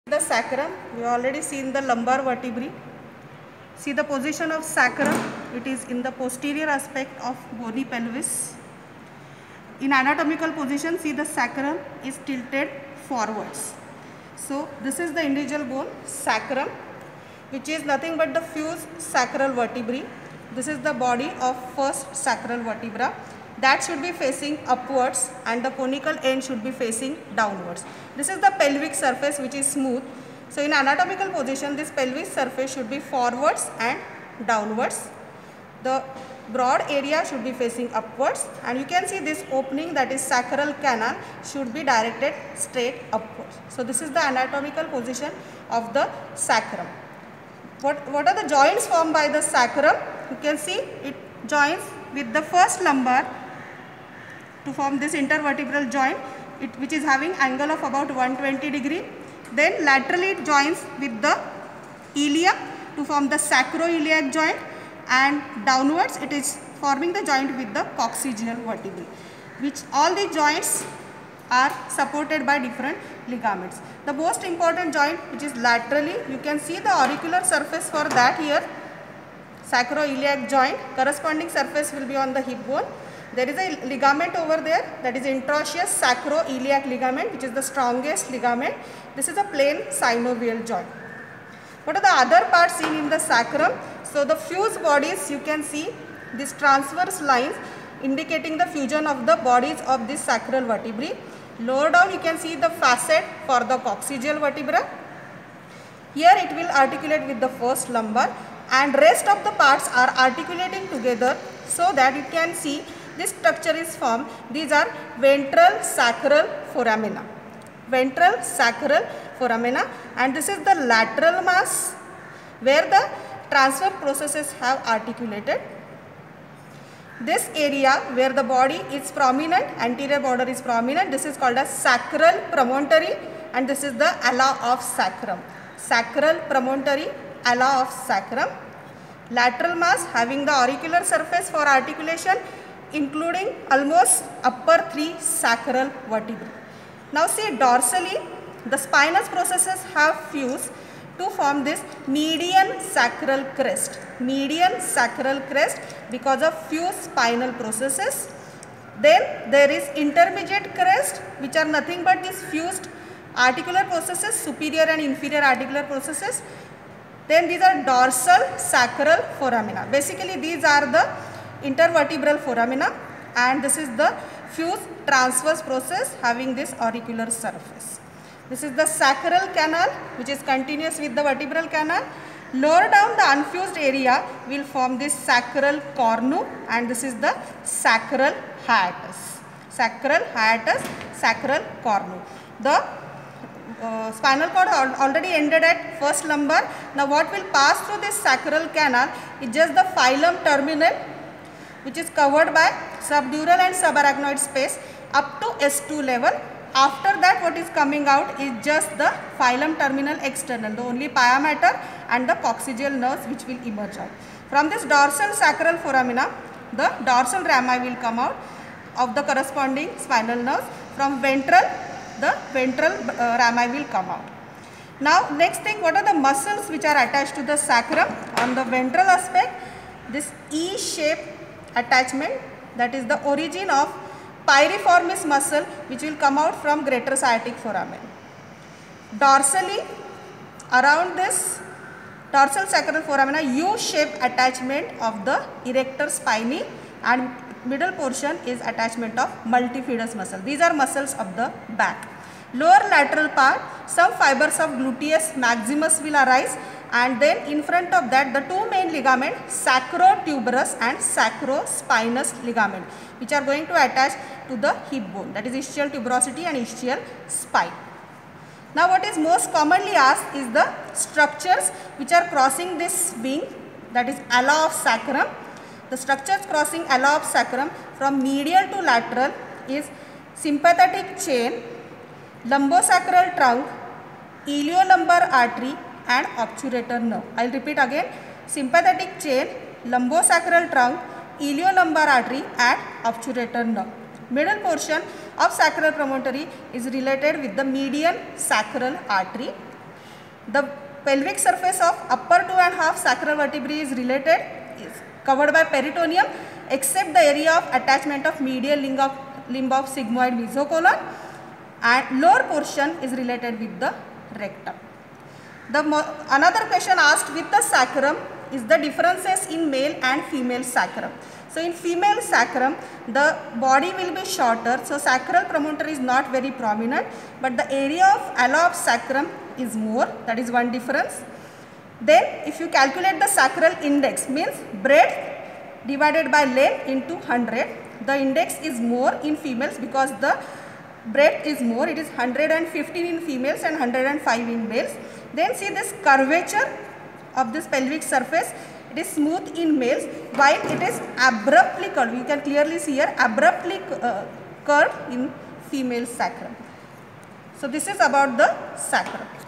The sacrum, we already seen the lumbar vertebrae. See the position of sacrum, it is in the posterior aspect of bony pelvis. In anatomical position, see the sacrum is tilted forwards. So this is the individual bone, sacrum, which is nothing but the fused sacral vertebrae. This is the body of first sacral vertebra. That should be facing upwards and the conical end should be facing downwards. This is the pelvic surface which is smooth. So in anatomical position, this pelvic surface should be forwards and downwards. The broad area should be facing upwards, and you can see this opening, that is sacral canal, should be directed straight upwards. So this is the anatomical position of the sacrum. What are the joints formed by the sacrum? You can see it joins with the first lumbar to form this intervertebral joint, which is having angle of about 120 degree. Then laterally it joins with the iliac to form the sacroiliac joint, and downwards it is forming the joint with the coccygeal vertebrae, which all the joints are supported by different ligaments. The most important joint, which is laterally, you can see the auricular surface for that here, sacroiliac joint. Corresponding surface will be on the hip bone. There is a ligament over there, that is interosseous sacroiliac ligament, which is the strongest ligament. This is a plain synovial joint. What are the other parts seen in the sacrum? So the fused bodies, you can see these transverse lines indicating the fusion of the bodies of this sacral vertebrae. Lower down you can see the facet for the coccygeal vertebra. Here it will articulate with the first lumbar, and rest of the parts are articulating together so that you can see this structure is formed. These are ventral sacral foramina. Ventral sacral foramina, and this is the lateral mass where the transfer processes have articulated. This area where the body is prominent, anterior border is prominent, this is called as sacral promontory, and this is the ala of sacrum. Sacral promontory, ala of sacrum. Lateral mass having the auricular surface for articulation, including almost upper three sacral vertebrae. Now see dorsally, the spinous processes have fused to form this median sacral crest. Median sacral crest because of fused spinal processes. Then there is intermediate crest, which are nothing but these fused articular processes, superior and inferior articular processes. Then these are dorsal sacral foramina. Basically these are the intervertebral foramina, and this is the fused transverse process having this auricular surface. This is the sacral canal, which is continuous with the vertebral canal. Lower down the unfused area will form this sacral cornu, and this is the sacral hiatus. Sacral hiatus, sacral cornu. The spinal cord already ended at first lumbar. Now what will pass through this sacral canal is just the phylum terminal, which is covered by subdural and subarachnoid space up to S2 level. After that, what is coming out is just the phylum terminal external, the only pia mater and the coccygeal nerves which will emerge out. From this dorsal sacral foramina, the dorsal rami will come out of the corresponding spinal nerves. From ventral, the ventral rami will come out. Now next thing, what are the muscles which are attached to the sacrum? On the ventral aspect, this E-shaped attachment, that is the origin of piriformis muscle, which will come out from greater sciatic foramen. Dorsally, around this dorsal sacral foramina, U-shaped attachment of the erector spinae, and middle portion is attachment of multifidus muscle. These are muscles of the back. Lower lateral part, some fibers of gluteus maximus will arise, and then in front of that the two main ligaments, sacrotuberous and sacrospinous ligament, which are going to attach to the hip bone, that is ischial tuberosity and ischial spine. Now what is most commonly asked is the structures which are crossing this wing, that is ala of sacrum. The structures crossing ala of sacrum from medial to lateral is sympathetic chain, lumbosacral trunk, iliolumbar artery and obturator nerve. I will repeat again: sympathetic chain, lumbosacral trunk, iliolumbar artery and obturator nerve. Middle portion of sacral promontory is related with the median sacral artery. The pelvic surface of upper 2.5 sacral vertebrae is covered by peritoneum except the area of attachment of medial limb of sigmoid mesocolon, and lower portion is related with the rectum. Another question asked with the sacrum is the differences in male and female sacrum. So in female sacrum, the body will be shorter, so sacral promontory is not very prominent, but the area of ala of sacrum is more, that is one difference. Then if you calculate the sacral index, means breadth divided by length into 100, the index is more in females because the breadth is more, it is 115 in females and 105 in males. Then see this curvature of this pelvic surface, it is smooth in males while it is abruptly curved. You can clearly see here abruptly curved in female sacrum. So this is about the sacrum.